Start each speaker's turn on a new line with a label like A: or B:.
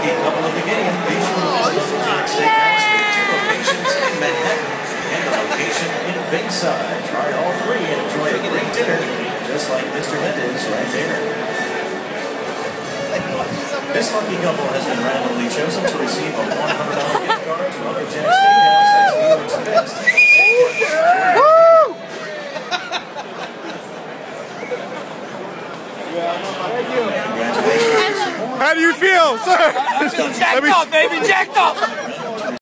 A: lucky couple of the game. Be sure to visit Jack Steakhouse with 2 locations in Manhattan and a location in Bayside. Try all 3 and enjoy a great dinner, just like Mr. Mendez right there. This lucky couple has been randomly chosen to receive a $100 gift card to other Jack Steakhouse as New York's best.
B: How do you feel, sir?
C: I feel jacked up, baby, jacked up!